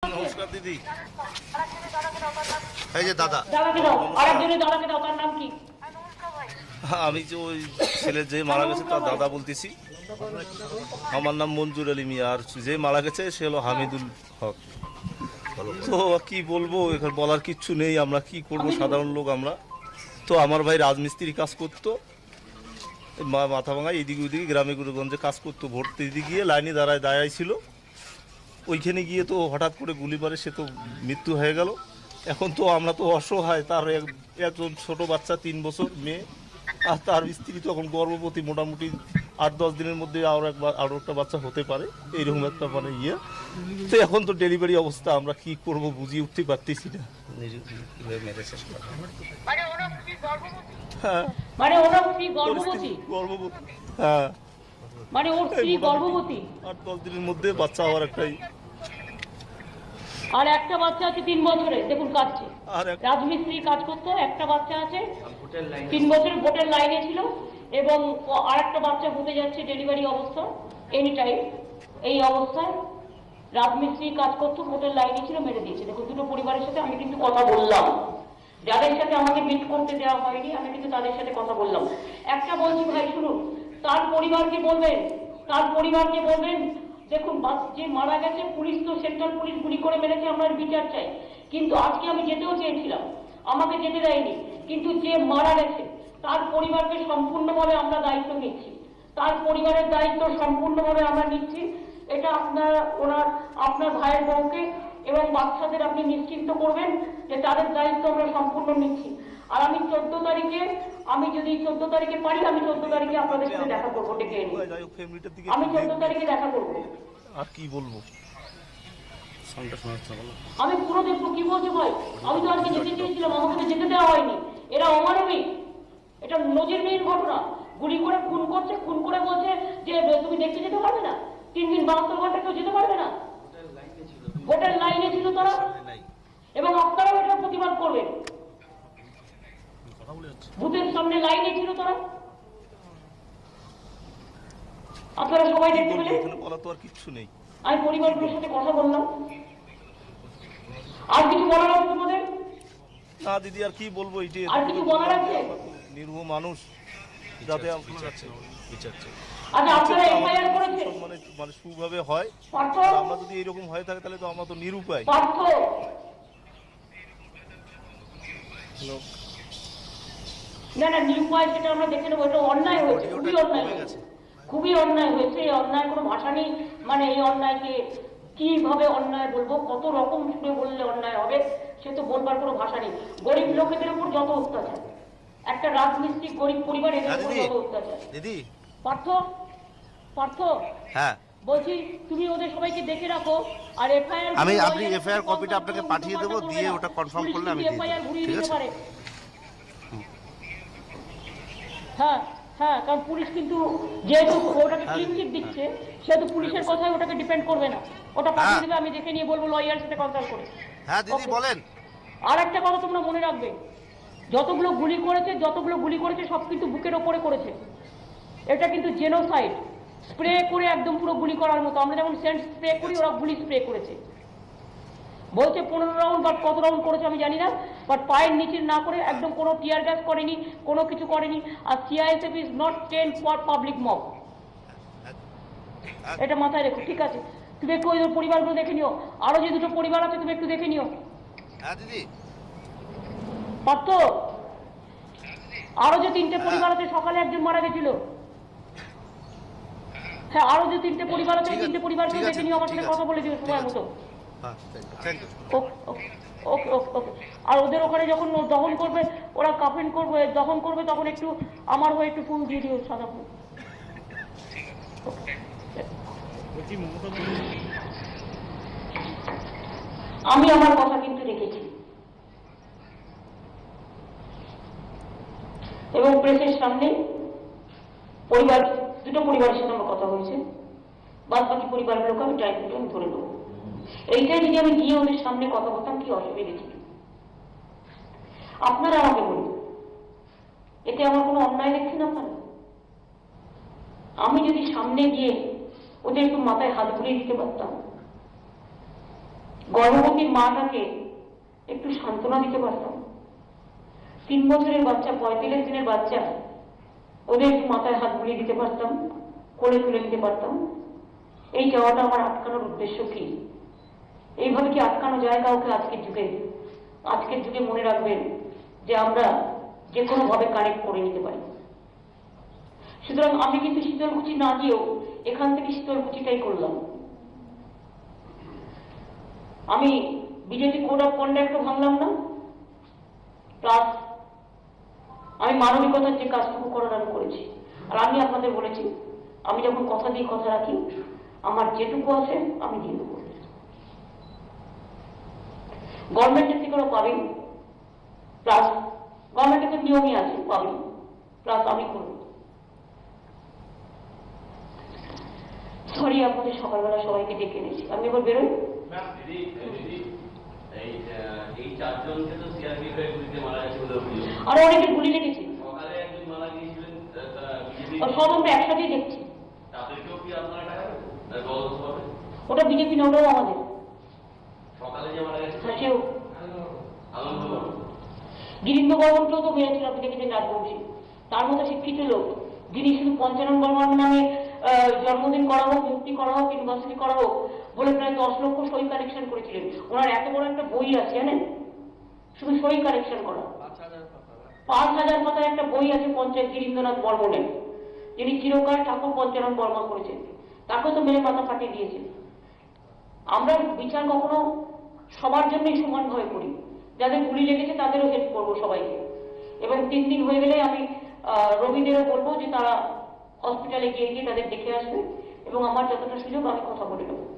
নমস্কার দিদি। এই যে দাদা, আমি যে ওই ছেলে যে মারা গেছে তার দাদা বলতেছি। আমার নাম মঞ্জুর আলী মিয়া, আর যে মারা গেছে সে হলো হামিদুল হক। তো কি বলবো, এখানে বলার কিচ্ছু নেই। আমরা কি করব, সাধারণ লোক আমরা। তো আমার ভাই রাজমিস্ত্রি কাজ করতো, মাথা ভাঙায় এদিকে ওইদিকে গ্রামে গুরুগঞ্জে কাজ করতো। ভোট দিতে গিয়ে লাইনে দাঁড়ায় ছিল। ওইখানে গিয়ে তো হঠাৎ করে গুলি মারে, সে তো মৃত্যু হয়ে গেল। এখন তো আমরা তো অসহায়। তার একজন ছোট বাচ্চা 3 বছর মেয়ে, আর তার স্ত্রী তো এখন গর্ভবতী। মোটামুটি 8-10 দিনের মধ্যে আরও একটা বাচ্চা হতে পারে, এইরকম একটা মানে ইয়ে। তো এখন তো ডেলিভারি অবস্থা, আমরা কি করব বুঝিয়ে উঠতে পারতেছি না। হ্যাঁ, মানে ওরা গর্ভবতী। হ্যাঁ, মানে ওর স্ত্রী গর্ভবতী। 8-10 দিনের মধ্যে বাচ্চা হওয়ার একটাই। আর একটা বাচ্চা আছে 3 বছরে, দেখুন কাটছে। রাজমিস্ত্রি কাজ করতো, একটা বাচ্চা আছে 3 বছরে, ভোটের লাইনে ছিল। এবং আর একটা বাচ্চা হতে যাচ্ছে ডেলিভারি অবস্থা, এনি টাইম। এই অবস্থায় রাজমিস্ত্রি কাজ করতো, ভোটের লাইনে ছিল, মেরে দিয়েছে। দেখুন, দুটো পরিবারের সাথে আমি কিন্তু কথা বললাম। যাদের সাথে আমাকে মিট করতে দেওয়া হয়নি, আমি কিন্তু তাদের সাথে কথা বললাম। একটা বলছি ভাই, শুনুন, তার পরিবারকে বলবেন, দেখুন যে মারা গেছে, পুলিশ তো সেন্ট্রাল পুলিশ গুলি করে মেরেছে, আমরা বিচার চাই। কিন্তু আজকে আমি যেতেও চেয়েছিলাম, আমাকে যেতে দেয়নি। কিন্তু যে মারা গেছে তার পরিবারকে সম্পূর্ণভাবে আমরা দায়িত্ব নিচ্ছি, তার পরিবারের দায়িত্ব সম্পূর্ণভাবে আমরা নিচ্ছি। এটা আপনার ভাইয়ের বউকে এবং বাচ্চাদের আপনি নিশ্চিন্ত করবেন যে তাদের দায়িত্ব আমরা সম্পূর্ণ নিচ্ছি। আর আমি 14 তারিখে, আমি যদি 14 তারিখে পারি, আমি 14 তারিখে আপনাদের সাথে দেখা করবো, ডেকে এনে আমি 14 তারিখে দেখা করবো। আর কি বলবো, আমি পুরো দেখবো। কি বলছো ভাই? আমি তো আজকে যেতে চেয়েছিলাম, আমাকে তো যেতে দেওয়া হয়নি। এরা অমানবিক, এটা নজিরবিহীন ঘটনা। গুলি করে খুন করছে, খুন করে বলছে যে তুমি দেখতে যেতে পারবে না, 3 দিন 72 ঘন্টা কেউ যেতে পারবে না। ভোটের লাইনে ছিল তারা, এবং আপনারাও এটা প্রতিবাদ করবেন। বুথের সামনে লাইনে ছিল তারা, আপনারা সবাই দেখতে পেলেন। বলা তো আর কিচ্ছু নেই। আমি পরিবারগুলোর সাথে কথা বললাম। আর কিছু বলার আছে তোমাদের? না দিদি, আর কি বলবো, এই যে আর কিছু বলার আছে? নির্ভর মানুষ, যাতে আচ্ছা, আপনারা এফআইআর করেছেন মানে সুভাবে হয়। আমরা যদি এরকম হয়ে থাকে তাহলে তো আমরা তো নিরুপায়। না, নিরুপায় সেটা আমরা দেখে নেবো। এটা অন্যায় হয়েছে, খুবই অন্যায় হয়েছে। এই অন্যায় কোনো ভাষা নেই। মানে এই অন্যায়কে কিভাবে অন্যায় বলবো, কত রকম শুনে বললে অন্যায় হবে, সে তো বলবার কোনো ভাষা নেই। গরিব লোকেদের উপর যত অত্যাচার, একটা রাজমিস্ত্রি গরিব পরিবার, এদের উপর যত অত্যাচার। দিদি পার্থ, হ্যাঁ বলছি, তুমি ওদের সবাইকে দেখে রাখো। আর এফআইআর, আপনি এফআইআর কপিটা আপনাকে পাঠিয়ে দেবো, দিয়ে ওটা কনফার্ম করলে আমি এফআইআর ঘুরিয়ে ঠিক দিতে আছে। পারে। হ্যাঁ, কারণ পুলিশ কিন্তু যেহেতু ওটাকে ক্লিন চিট দিচ্ছে, সেহেতু পুলিশের কথায় ওটাকে ডিপেন্ড করবে না। ওটা পাঠিয়ে দেবে, আমি দেখে নিয়ে বলবো লয়ারের সাথে কনসাল্ট করে। হ্যাঁ দিদি বলেন। আর একটা কথা তোমরা মনে রাখবে, যতগুলো গুলি করেছে সব কিন্তু বুকের ওপরে করেছে। এটা কিন্তু জেনোসাইড, স্প্রে করে একদম পুরো গুলি করার মতো। আমরা যেমন সেন্ট স্প্রে করি, ওরা গুলি স্প্রে করেছে। বলছে 15 রাউন্ড, বাট কত রাউন্ড করেছে আমি জানি না, বাট পায়ের নিচে না করে একদম কোনো টিয়ার গ্যাস করেনি, কোনো কিছু করেনি। আর CISF is not trained for public mob, এটা মাথায় রেখো, ঠিক আছে? তুমি একটু ওই পরিবারগুলো দেখে নিও। আরো যে দুটো পরিবার আছে তুমি একটু দেখে নিও। হ্যাঁ দিদি। পার্থ, আরো যে 3টে পরিবার আছে, সকালে একজন মারা গেছিল। হ্যাঁ, আরো যে 3টে পরিবার আছে, 3টে পরিবারকে দেখে নিও, আমার সাথে কথা বলে দিও সময় মতো। ওকে। আর ওদের ওখানে যখন দহন করবে, ওরা কাফেন করবে, দহন করবে, তখন একটু আমার হয়ে একটু ফুল দিয়ে দিও, সাদা ফুল। আমি আমার কথা কিন্তু রেখেছি, এবং প্রেসের সামনে দুটো পরিবারের সাথে আমার কথা হয়েছে। বাদ বাকি পরিবারগুলোকে আমি টাইম ধরে নেবো। এইটাই যদি আমি গিয়ে ওদের সামনে কথা বলতাম, কি অসুবিধা ছিল? আপনারা আমাকে বলুন, এতে আমার কোনো অন্যায় দেখছেন আপনারা? আমি যদি সামনে গিয়ে ওদের একটু মাথায় হাত বুলিয়ে দিতে পারতাম, গর্ভবতী মাটাকে একটু সান্ত্বনা দিতে পারতাম। 3 বছরের বাচ্চা, 45 দিনের বাচ্চা, ওদের মাথায় হাত বুলিয়ে দিতে পারতাম, কোলে তুলে নিতে পারতাম। এই চাওয়াটা আমার আটকানোর উদ্দেশ্য কি? এইভাবে কি আটকানো যায় কাউকে আজকের যুগে? আজকের যুগে মনে রাখবেন যে আমরা যে কোনো ভাবে কানেক্ট করে নিতে পারি। সুতরাং আমি কিন্তু শীতলকুচি না গিয়েও এখান থেকে শীতলকুচিটাই করলাম। আমি বিজেপি কোড অফ কন্ডাক্টও ভাঙলাম না, প্লাস আমি মানবিকতার যে কাজটুকু করার আমি করেছি। আর আমি আপনাদের বলেছি, আমি যখন কথা দিই কথা রাখি, আমার যেটুকু আছে আমি দিয়ে দেবো। গভর্নমেন্টের থেকে ওরা পাবেন, প্লাস গভর্নমেন্টের তো নিয়মই আছে, পাবেন, প্লাস আমি করব। সরি, আপনাদের সকালবেলা সবাইকে ডেকে এনেছি, আমি এবার বেরোই। আরো অনেকে গুলি লেগেছে, সব আমরা একসাথেই দেখছি। ওটা বিজেপি না, ওটাও আমাদের। গিরীন্দ্র বর্মনকেও তো মেরেছিল, আপনি দেখেছেন, রাজবংশী। তার মতো শিক্ষিত লোক, যিনি শুধু পঞ্চানন বর্মন নামে জন্মদিন করা হোক, মুক্তি করা হোক, ইউনিভার্সিটি করা হোক বলে প্রায় 10 লক্ষ সই কালেকশন করেছিলেন। ওনার এত বড় একটা বই আছে জানেন, শুধু সই কালেকশন করা 5000 পাতার একটা বই আছে পঞ্চায়েত গিরীন্দ্রনাথ বর্মনের, যিনি চিরকাল ঠাকুর পঞ্চানন বর্মা করেছেন। তাকেও তো মেরে মাথা ফাটিয়ে দিয়েছে। আমরা বিচার কখনো সবার জন্যই সমানভাবে করি, যাদের গুলি লেগেছে তাদেরও হেল্প করবো সবাইকে। এবং 3 দিন হয়ে গেলে আমি রবিদেরও বলবো যে তারা হসপিটালে গিয়ে তাদের দেখে আসবে, এবং আমার যতটা সুযোগ আমি কথা বলে নেবো।